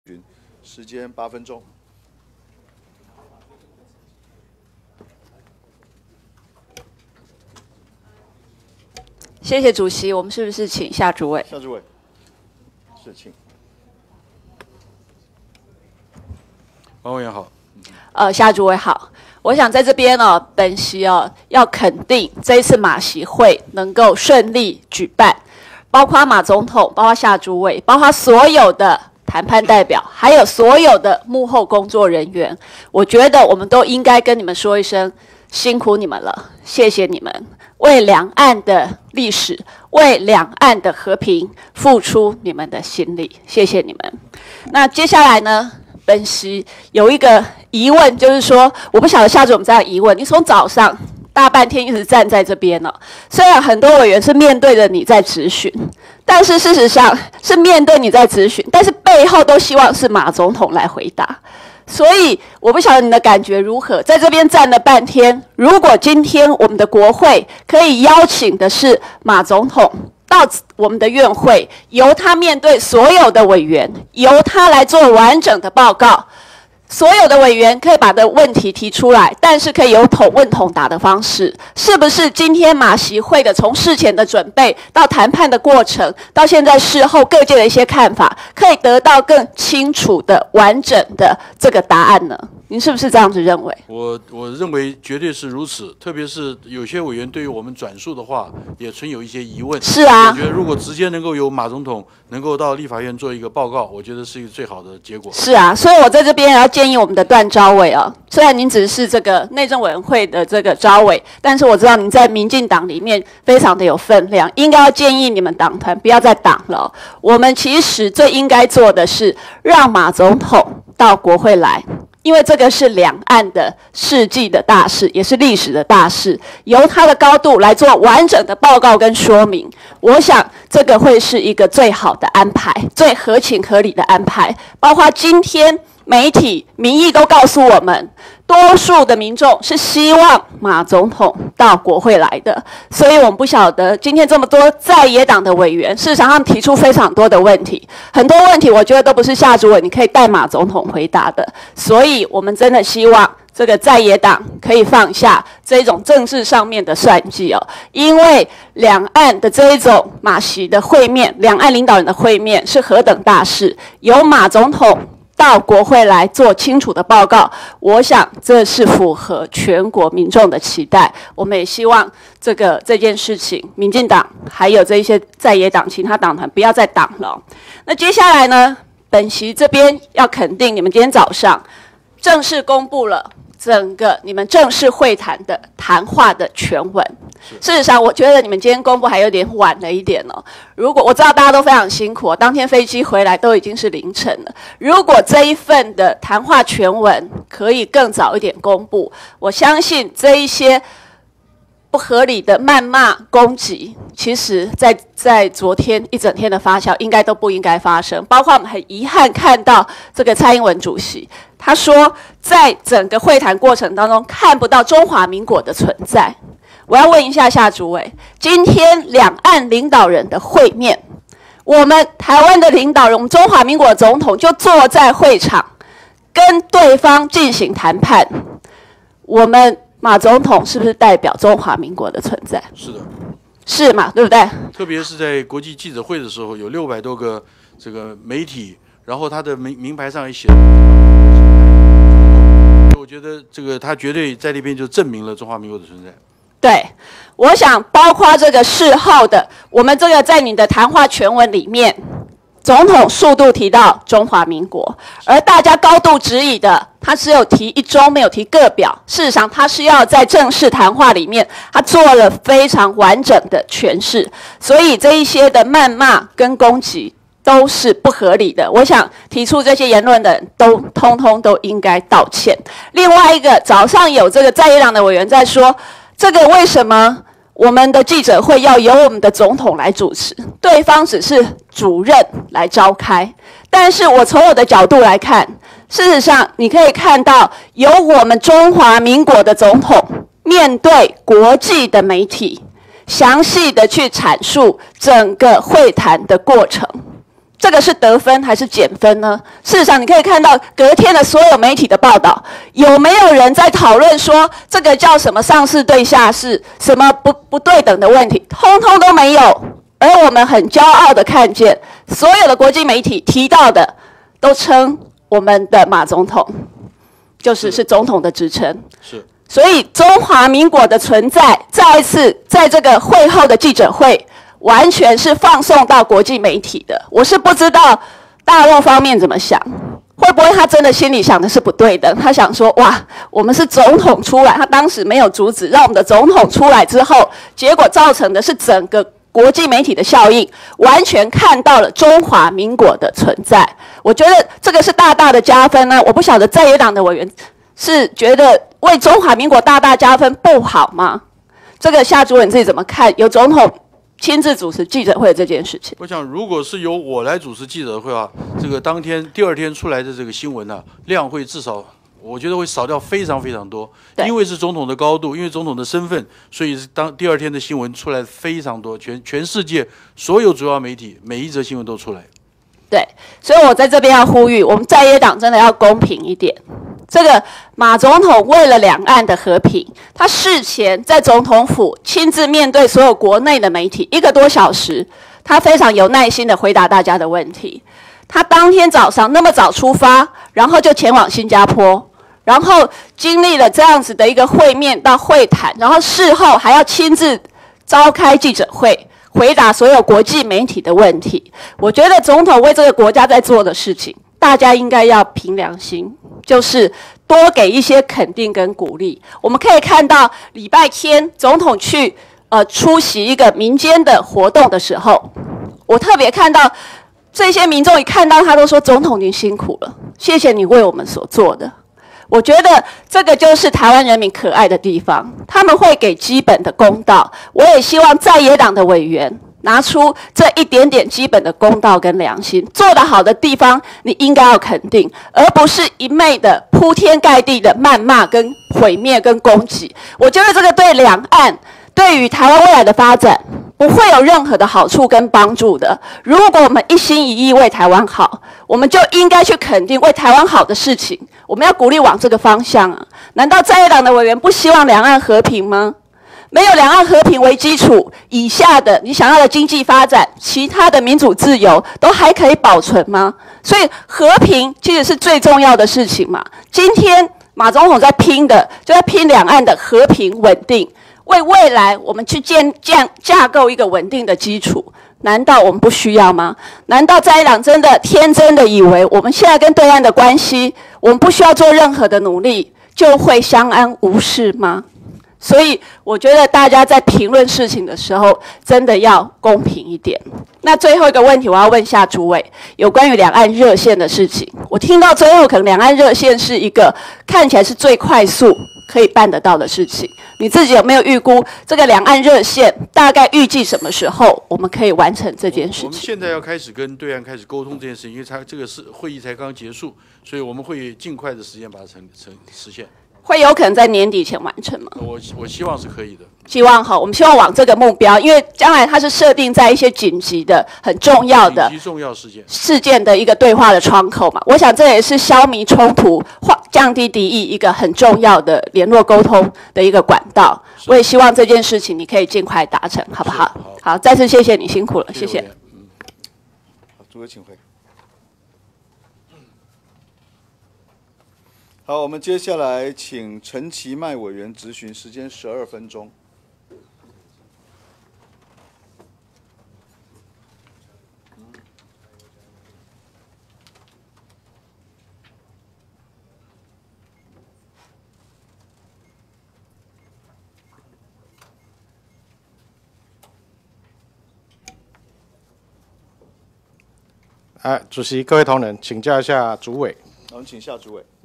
时间8分钟。 谢谢主席，我们是不是请夏主委？ 夏主委，是请。 王委员好。 夏主委好。我想在这边本席要肯定这一次马习会能够顺利举办，包括马总统，包括夏主委，包括所有的谈判代表，还有所有的幕后工作人员，我觉得我们都应该跟你们说一声辛苦你们了，谢谢你们，为两岸的历史，为两岸的和平付出你们的心力，谢谢你们。那接下来呢？本席有一个疑问，就是说，我不晓得夏主任有没有这样的疑问。你从早上大半天一直站在这边了，虽然很多委员是面对着你在质询，但是事实上是面对你在质询，但是背后都希望是马总统来回答。所以我不晓得你的感觉如何，在这边站了半天，如果今天我们的国会可以邀请的是马总统到我们的院会，由他面对所有的委员，由他来做完整的报告。所有的委员可以把的问题提出来，但是可以有统问统答的方式。是不是今天马习会的从事前的准备到谈判的过程，到现在事后各界的一些看法，可以得到更清楚的、完整的这个答案呢？您是不是这样子认为？ 我认为绝对是如此，特别是有些委员对于我们转述的话也存有一些疑问。 是啊， 我觉得如果直接能够由马总统能够到立法院做一个报告，我觉得是一个最好的结果。 是啊，所以我在这边也要建议我们的段召委虽然您只是这个内政委员会的这个召委，但是我知道您在民进党里面非常的有分量，应该要建议你们党团不要再挡了。我们其实最应该做的是让马总统到国会来。因为这个是两岸的世纪的大事，也是历史的大事，由他的高度来做完整的报告跟说明，我想这个会是一个最好的安排，最合情合理的安排。包括今天媒体民意都告诉我们，多数的民众是希望马总统到国会来的，所以我们不晓得今天这么多在野党的委员，事实上他们提出非常多的问题，很多问题我觉得都不是夏主委你可以代马总统回答的，所以我们真的希望这个在野党可以放下这种政治上面的算计因为两岸的这一种马习的会面，两岸领导人的会面是何等大事，由马总统到国会来做清楚的报告，我想这是符合全国民众的期待。我们也希望这件事情，民进党还有这一些在野党其他党团不要再挡了。那接下来呢，本席这边要肯定你们今天早上正式公布了整个你们正式会谈的谈话的全文。事实上，我觉得你们今天公布还有点晚了一点如果我知道大家都非常辛苦当天飞机回来都已经是凌晨了。如果这一份的谈话全文可以更早一点公布，我相信这一些不合理的谩骂攻击，其实在昨天一整天的发酵，应该都不应该发生。包括我们很遗憾看到这个蔡英文主席，他说在整个会谈过程当中看不到中华民国的存在。我要问一下夏主委，今天两岸领导人的会面，我们台湾的领导人，我们中华民国的总统就坐在会场跟对方进行谈判，我们马总统是不是代表中华民国的存在？ 是的，是嘛，对不对？ 特别是在国际记者会的时候，有600多个这个媒体，然后他的名牌上也写了，我觉得这个他绝对在那边就证明了中华民国的存在。 对，我想包括这个事后的，我们这个在你的谈话全文里面，总统数度提到中华民国，而大家高度质疑的，他只有提一中，没有提个表。事实上，他是要在正式谈话里面，他做了非常完整的诠释，所以这一些的谩骂跟攻击都是不合理的。我想提出这些言论的人通通都应该道歉。另外一个，早上有这个在野党的委员在说，这个为什么我们的记者会要由我们的总统来主持，对方只是主任来召开。但是我从我的角度来看，事实上你可以看到，由我们中华民国的总统面对国际的媒体，详细的去阐述整个会谈的过程。 这个是得分还是减分呢？事实上，你可以看到隔天的所有媒体的报道，有没有人在讨论说这个叫什么上市对下市，什么不对等的问题，通通都没有。而我们很骄傲的看见，所有的国际媒体提到的，都称我们的马总统是总统的职称。 是。所以中华民国的存在，再一次在这个会后的记者会，完全是放送到国际媒体的。我是不知道大陆方面怎么想，会不会他真的心里想的是不对的？他想说，哇，我们是总统出来，他当时没有阻止，让我们的总统出来之后，结果造成的是整个国际媒体的效应，完全看到了中华民国的存在。我觉得这个是大大的加分呢。我不晓得在野党的委员是觉得为中华民国大大加分不好吗？这个夏主任你自己怎么看？有总统亲自主持记者会这件事情， 我想，如果是由我来主持记者会啊，这个第二天出来的这个新闻呢，量会至少，我觉得会少掉非常非常多。因为是总统的高度，因为总统的身份，所以第二天的新闻出来非常多，全世界所有主要媒体每一则新闻都出来。 对，所以我在这边要呼吁，我们在野党真的要公平一点。这个马总统为了两岸的和平，他事前在总统府亲自面对所有国内的媒体1个多小时，他非常有耐心的回答大家的问题。他当天早上那么早出发，然后就前往新加坡，然后经历了这样子的一个会面到会谈，然后事后还要亲自召开记者会，回答所有国际媒体的问题。我觉得总统为这个国家在做的事情，大家应该要凭良心，就是多给一些肯定跟鼓励。我们可以看到礼拜天总统去出席一个民间的活动的时候，我特别看到这些民众一看到他都说：“总统您辛苦了，谢谢你为我们所做的。”我觉得这个就是台湾人民可爱的地方，他们会给基本的公道。我也希望在野党的委员拿出这一点点基本的公道跟良心，做得好的地方你应该要肯定，而不是一昧的铺天盖地的谩骂跟毁灭跟攻击。我觉得这个对两岸，对于台湾未来的发展不会有任何的好处跟帮助的。如果我们一心一意为台湾好，我们就应该去肯定为台湾好的事情，我们要鼓励往这个方向啊！难道在野党的委员不希望两岸和平吗？没有两岸和平为基础，以下的你想要的经济发展，其他的民主自由都还可以保存吗？所以和平其实是最重要的事情嘛。今天马总统在拼的，就在拼两岸的和平稳定，为未来我们去架构一个稳定的基础。难道我们不需要吗？难道在野党真的天真的以为我们现在跟对岸的关系，我们不需要做任何的努力就会相安无事吗？所以我觉得大家在评论事情的时候，真的要公平一点。那最后一个问题，我要问夏主委，有关于两岸热线的事情。我听到最后，可能两岸热线是一个看起来是最快速可以办得到的事情。你自己有没有预估这个两岸热线大概预计什么时候我们可以完成这件事情？ 我们现在要开始跟对岸开始沟通这件事情，因为这个会议才刚结束，所以我们会尽快的时间把它实现。 会有可能在年底前完成吗？ 我希望是可以的。 希望好，我们希望往这个目标，因为将来它是设定在一些紧急的、很重要的紧急重要事件的一个对话的窗口嘛。我想这也是消弭冲突、降低敌意一个很重要的联络沟通的一个管道。我也希望这件事情你可以尽快达成，好不好？好，再次谢谢你辛苦了，谢谢。 好，主委请回。好，我们接下来请陈其迈委员质询，时间12分钟。 主席、各位同仁，请教一下主委。 我们请夏主委。